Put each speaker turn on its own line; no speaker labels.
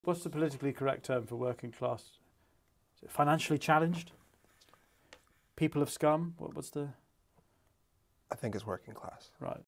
What's the politically correct term for working class? Is it financially challenged? People of scum? What's the...
I think it's working class.
Right.